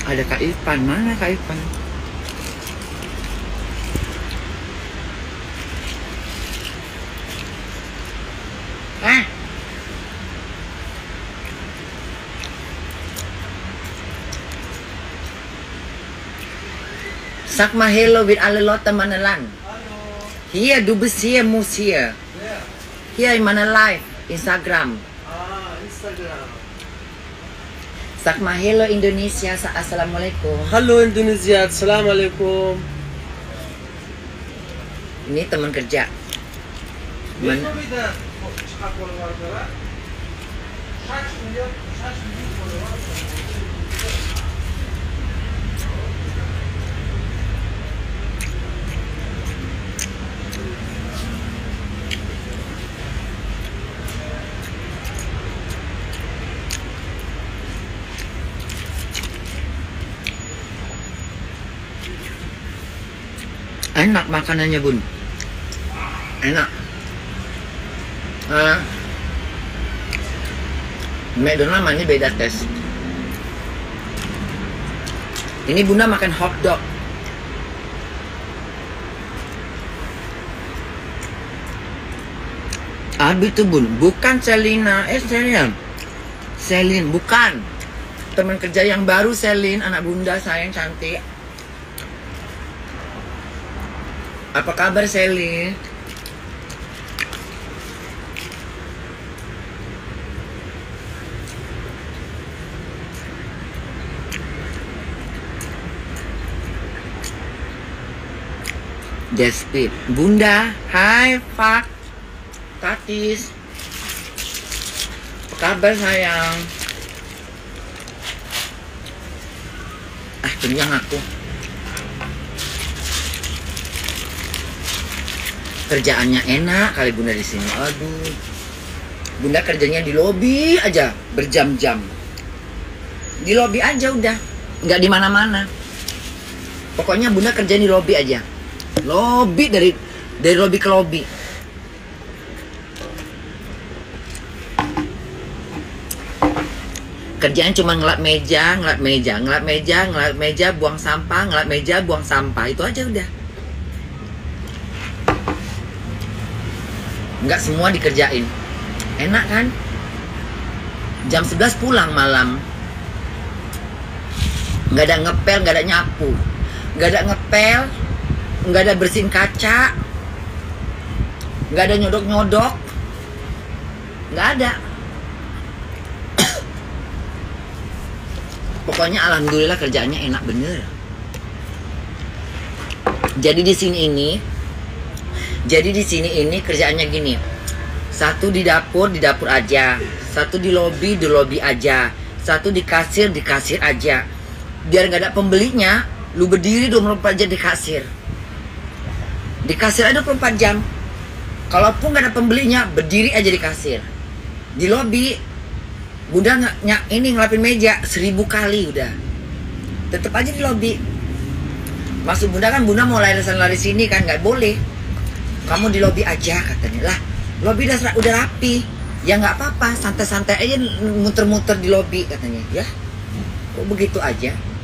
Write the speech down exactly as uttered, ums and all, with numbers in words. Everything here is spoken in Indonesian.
Ada Kak Ipan, mana Kak Ipan? Ah. Sag mal hello with alle Leute meine Land. Hier, du bist hier, muss hier. Yeah. Hier in meiner Live, Instagram. Ah, Instagram. Sag mal hello Indonesia, assalamualaikum. Halo Indonesia, assalamualaikum. Ini teman kerja. Man Enak makanannya bun, enak. Ah, McDonald namanya beda tes. Ini bunda makan hotdog. Abi tuh bun, bukan Selina, eh Selina, Selin, bukan. Teman kerja yang baru Selin, anak bunda sayang cantik. Apa kabar Selin? Despit, bunda, hai Pak, Tatis, apa kabar sayang? Ah kenyang aku. Kerjaannya enak kali bunda di sini. Aduh, bunda kerjanya di lobi aja berjam-jam. Di lobi aja udah, nggak di mana-mana. Pokoknya bunda kerja di lobi aja. Lobi dari dari lobi ke lobi. Kerjaan cuma ngelap meja, ngelap meja, ngelap meja, ngelap meja, buang sampah, ngelap meja, buang sampah. Itu aja udah. Nggak semua dikerjain. Enak kan? Jam sebelas pulang malam. Nggak ada ngepel, nggak ada nyapu. Nggak ada ngepel, nggak ada bersihin kaca. Nggak ada nyodok-nyodok. Nggak ada. Pokoknya alhamdulillah kerjaannya enak bener. Jadi di sini ini Jadi di sini ini kerjaannya gini. Satu di dapur, di dapur aja. Satu di lobi, di lobi aja. Satu di kasir, di kasir aja. Biar nggak ada pembelinya, lu berdiri dua puluh empat jam di kasir. Di kasir ada dua puluh empat jam. Kalaupun nggak ada pembelinya, berdiri aja di kasir. Di lobi, bunda nggak ini ngelapin meja seribu kali udah. Tetep aja di lobi. Maksud bunda kan bunda mau lari sana lari sini kan nggak boleh. Kamu di lobi aja katanya. Lah, lobi udah, udah rapi. Ya nggak apa-apa, santai-santai aja muter-muter di lobi katanya. Ya, kok begitu aja.